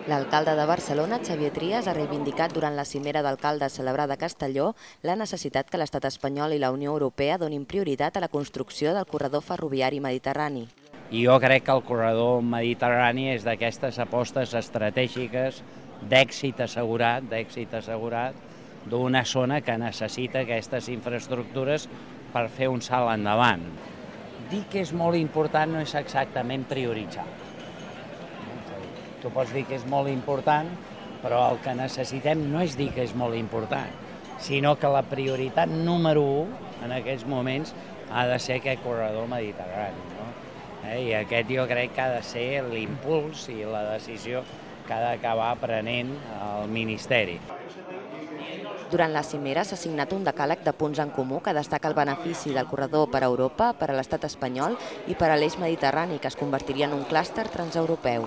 L'alcalde de Barcelona, Xavier Trias, ha reivindicat durant la cimera d'alcaldes celebrada a Castelló la necessitat que l'estat espanyol i la Unió Europea donin prioritat a la construcció del corredor ferroviari mediterrani. I jo crec que el corredor mediterrani és d'aquestes apostes estratègiques d'èxit assegurat d'una zona que necessita aquestes infraestructures per fer un salt endavant. Dir que és molt important no és exactament prioritzar. Tu pots dir que és molt important, però el que necessitem no és dir que és molt important, sinó que la prioritat número 1 en aquests moments ha de ser aquest corredor mediterrani. I aquest jo crec que ha de ser l'impuls i la decisió que ha d'acabar prenent el Ministeri. Durant la cimera s'ha signat un decàleg de punts en comú que destaca el benefici del corredor per a Europa, per a l'estat espanyol i per a l'eix mediterrani, que es convertiria en un clúster transeuropeu.